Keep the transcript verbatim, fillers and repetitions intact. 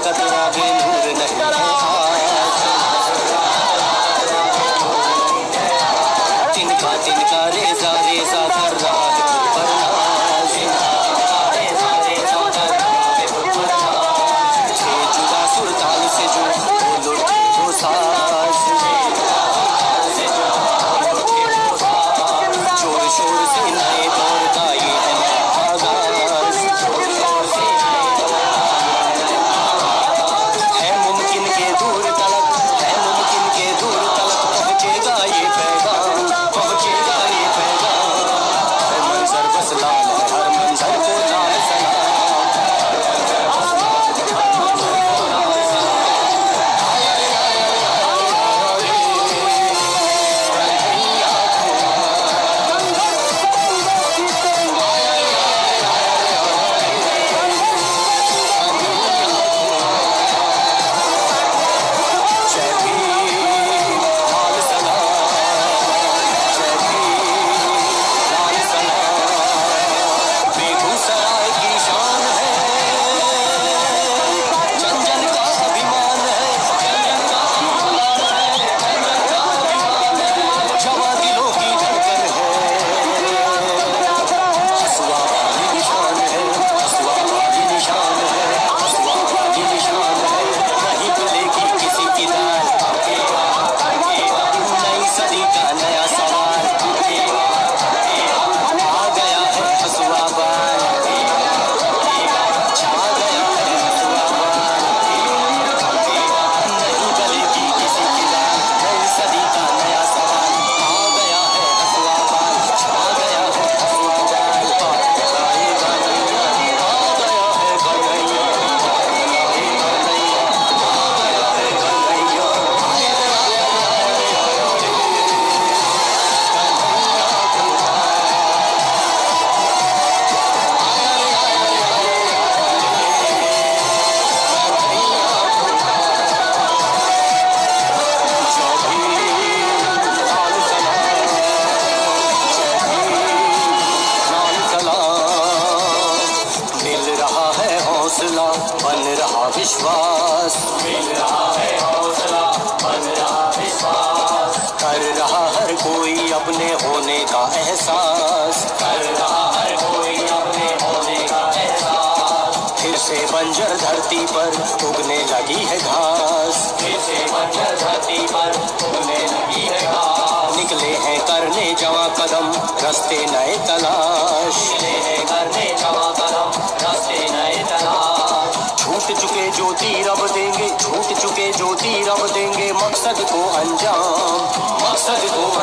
कतरा बेनूर नहीं है खास, तिनका तिनका रेजा रेजा कर रहा है परनाज, रेजा रेजा कर रहा है परनाज, छे जुदा सुरताल से जो वो लुटे वो साज, शोर शोर से नए दौर का ये है नया आगाज, है मुमकिन के दूर तलक, है मुमकिन के दूर तलक पहुंचेगा ये पैगाम, पहुंचेगा ये पैगाम, हर मंजर बस लाल है, हर मंजर को लाल सलाम। बन रहा विश्वास, मिल रहा है हौसला, बन रहा विश्वास, कर रहा हर कोई अपने होने का एहसास, कर रहा हर कोई अपने होने का एहसास, फिर से बंजर धरती पर उगने लगी है घास, फिर से बंजर धरती पर उगने लगी है घास, निकले हैं करने जवां कदम रास्ते नए तलाश, निकले हैं करने जवां कदम रास्ते नए तलाश, छूट चुके जो तीर अब देंगे, छूट चुके जो तीर अब देंगे मकसद को अंजाम, मकसद को